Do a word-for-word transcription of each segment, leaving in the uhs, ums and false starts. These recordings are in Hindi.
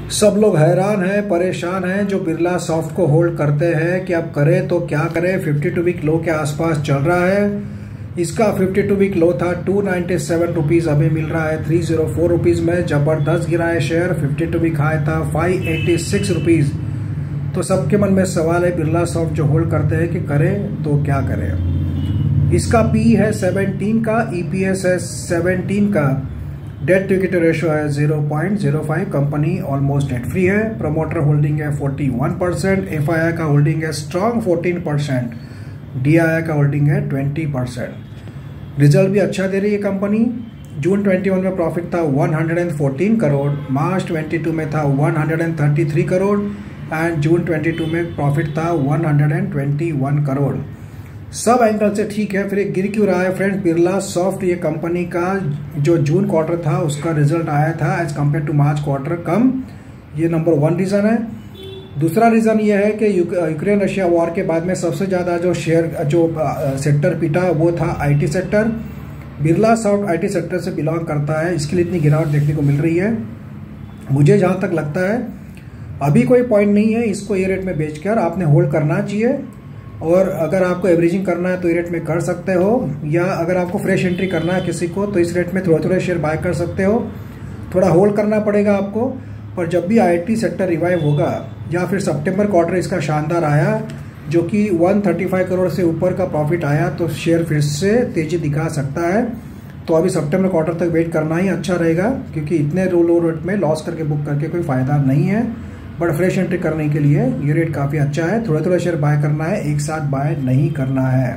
सब लोग हैरान हैं, परेशान हैं जो बिरला सॉफ्ट को होल्ड करते हैं कि अब करें तो क्या करें। फिफ्टी टू वीक लो के आसपास चल रहा है। इसका फिफ्टी टू वीक लो था टू नाइन्टी सेवन रुपीज़, अभी मिल रहा है थ्री ज़ीरो फोर रुपीज़ में। जबरदस्त गिरा है share. Fifty two week high था फाइव एटी सिक्स रुपीज़। तो सबके मन में सवाल है बिरला सॉफ्ट जो होल्ड करते हैं कि करें तो क्या करें। इसका पी है सेवनटीन का, ईपीएस है सेवनटीन का, डेट टू इक्विटी रेशियो है zero point zero five. Company almost debt free है। प्रमोटर होल्डिंग है फोर्टी वन परसेंट, एफआईआई का होल्डिंग है स्ट्रॉन्ग फोर्टीन परसेंट, डीआईआई का होल्डिंग है ट्वेंटी परसेंट। रिजल्ट भी अच्छा दे रही है कंपनी। जून ट्वेंटी वन में प्रॉफिट था one hundred fourteen crore, March twenty two में था one hundred thirty three crore and June twenty two में प्रॉफिट था one hundred twenty one crore. सब एंगल से ठीक है, फिर गिर क्यों रहा है फ्रेंड्स। बिरला सॉफ्ट ये कंपनी का जो जून क्वार्टर था उसका रिजल्ट आया था as compare to March quarter कम। ये नंबर वन रीज़न है। दूसरा रीज़न ये है कि यूक्रेन रशिया वॉर के बाद में सबसे ज़्यादा जो शेयर जो सेक्टर पीटा वो था IT sector. Birlasoft IT sector से बिलोंग करता है, इसके लिए इतनी गिरावट देखने को मिल रही है। मुझे जहाँ तक लगता है अभी कोई पॉइंट नहीं है इसको ये रेट में बेचकर आपने होल्ड करना चाहिए। और अगर आपको एवरेजिंग करना है तो ये रेट में कर सकते हो, या अगर आपको फ्रेश एंट्री करना है किसी को तो इस रेट में थोड़े थोड़े शेयर बाय कर सकते हो। थोड़ा होल्ड करना पड़ेगा आपको। पर जब भी आईटी सेक्टर रिवाइव होगा या फिर सितंबर क्वार्टर इसका शानदार आया जो कि एक सौ पैंतीस करोड़ से ऊपर का प्रॉफिट आया तो शेयर फिर से तेजी दिखा सकता है। तो अभी सितंबर क्वार्टर तक वेट करना ही अच्छा रहेगा, क्योंकि इतने लो रेट में लॉस करके बुक करके कोई फायदा नहीं है। बट फ्रेश एंट्री करने के लिए ये रेट काफ़ी अच्छा है। थोड़े थोड़े शेयर बाय करना है, एक साथ बाय नहीं करना है।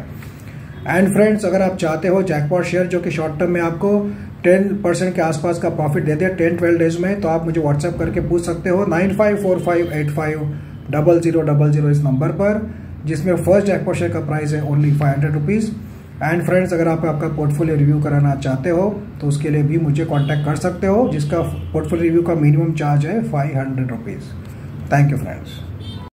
एंड फ्रेंड्स, अगर आप चाहते हो जैकपॉट शेयर जो कि शॉर्ट टर्म में आपको टेन परसेंट के आसपास का प्रॉफिट देते हैं टेन ट्वेल्व डेज में, तो आप मुझे व्हाट्सएप करके पूछ सकते हो nine five four five eight five double zero double zero इस नंबर पर, जिसमें फर्स्ट जैकपॉट शेयर का प्राइस है only five hundred rupees. And friends, अगर आप आपका पोर्टफोलियो रिव्यू कराना चाहते हो तो उसके लिए भी मुझे कांटेक्ट कर सकते हो, जिसका पोर्टफोलियो रिव्यू का मिनिमम चार्ज है five hundred rupees. Thank you friends.